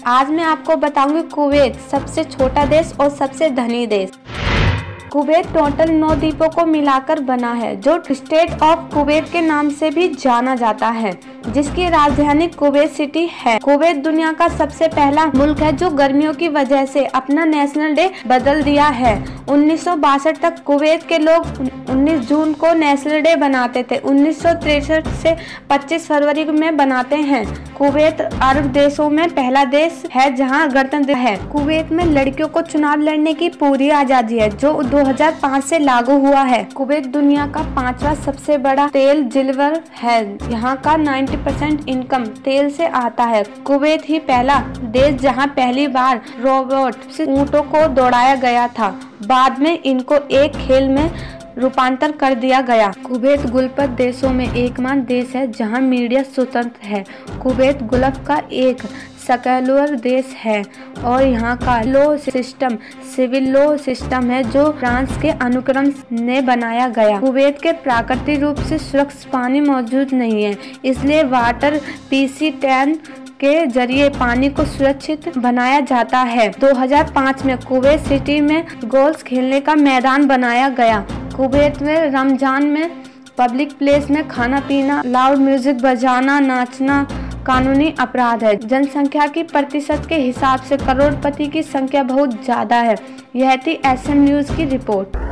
आज मैं आपको बताऊंगी कुवैत सबसे छोटा देश और सबसे धनी देश। कुवैत टोटल 9 द्वीपों को मिलाकर बना है, जो स्टेट ऑफ कुवैत के नाम से भी जाना जाता है, जिसकी राजधानी कुवैत सिटी है। कुवैत दुनिया का सबसे पहला मुल्क है जो गर्मियों की वजह से अपना नेशनल डे बदल दिया है। 1962 तक कुवैत के लोग 19 जून को नेशनल डे बनाते थे। 1963 से 25 फरवरी में बनाते हैं। कुवैत अरब देशों में पहला देश है जहां गणतंत्र है। कुवैत में लड़कियों को चुनाव लड़ने की पूरी आजादी है, जो 2005 से लागू हुआ है। कुवैत दुनिया का 5वां सबसे बड़ा तेल जिलवर है। यहाँ का 90% इनकम तेल से आता है। कुवैत ही पहला देश जहाँ पहली बार रोबोट से ऊँटों को दौड़ाया गया था। बाद में इनको एक खेल में रूपांतर कर दिया गया। कुवैत गुल्फ देशों में एकमात्र देश है जहां मीडिया स्वतंत्र है। कुवैत गुल्फ का एक सेक्युलर देश है और यहाँ का law system civil law system है, जो फ्रांस के अनुक्रम ने बनाया गया। कुवैत के प्राकृतिक रूप से सुरक्षित पानी मौजूद नहीं है, इसलिए वाटर PC-10 के जरिए पानी को सुरक्षित बनाया जाता है। 2005 में कुवैत सिटी में गोल्फ खेलने का मैदान बनाया गया। कुवैत में रमजान में पब्लिक प्लेस में खाना पीना, लाउड म्यूजिक बजाना, नाचना कानूनी अपराध है। जनसंख्या की प्रतिशत के हिसाब से करोड़पति की संख्या बहुत ज्यादा है। यह थी SM न्यूज की रिपोर्ट।